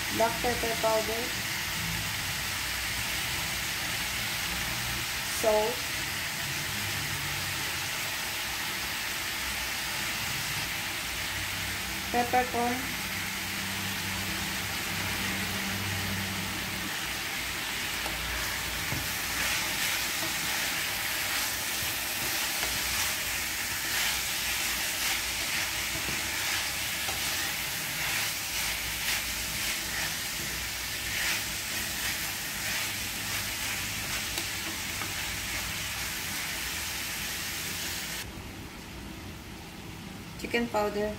black pepper powder, salt, peppercorn, chicken powder.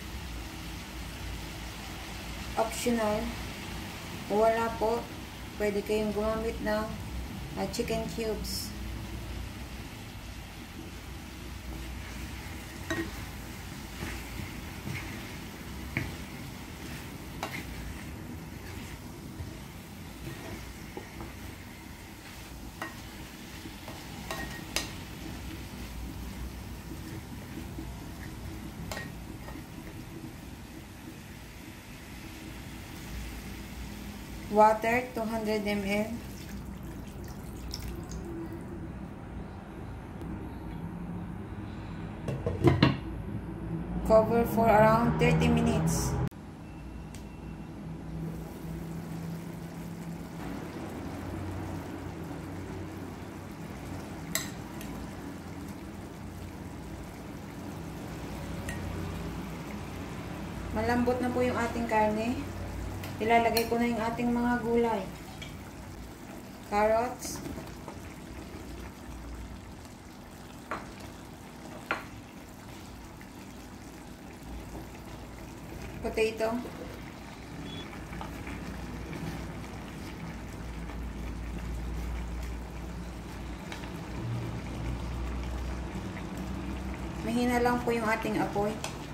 Optional. Wala po, pwede kayong gumamit ng chicken cubes. Water, 200 ml. Cover for around 30 minutes. Malambot na po yung ating karne. Ilalagay ko na yung ating mga gulay. Carrots. Potato. Mahina lang po yung ating apoy.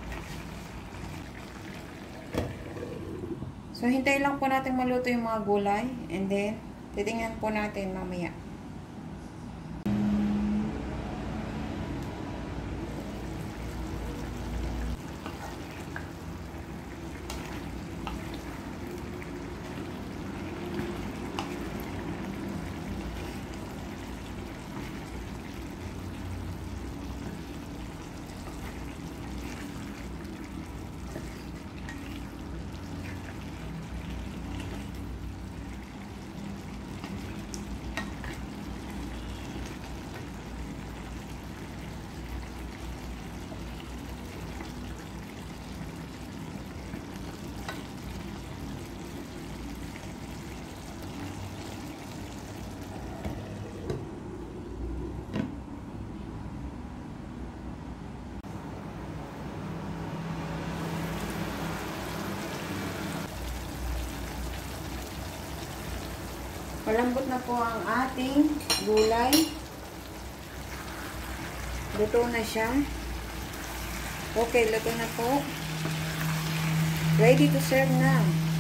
So, hintayin lang po natin maluto yung mga gulay. And then, titingnan po natin mamaya. Malambot na po ang ating gulay. Luto na siya. Okay, luto na po. Ready to serve na.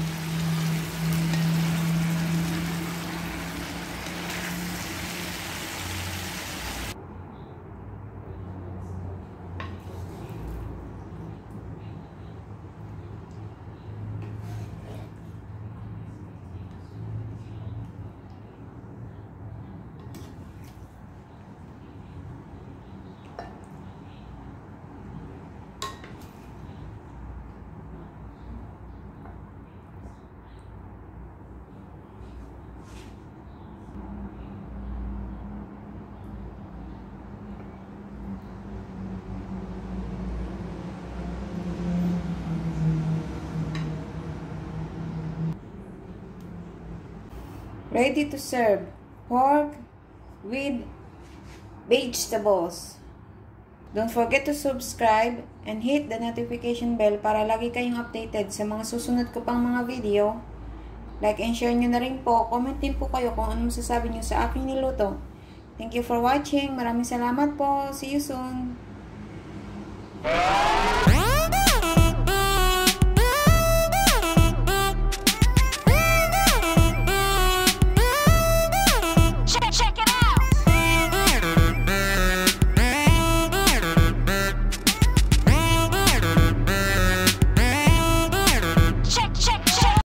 Ready to serve. Pork with vegetables. Don't forget to subscribe and hit the notification bell para lagi kayong updated sa mga susunod ko pang mga video. Like and share nyo na rin po. Comment din po kayo kung ano masasabi nyo sa aking niluto. Thank you for watching. Maraming salamat po. See you soon.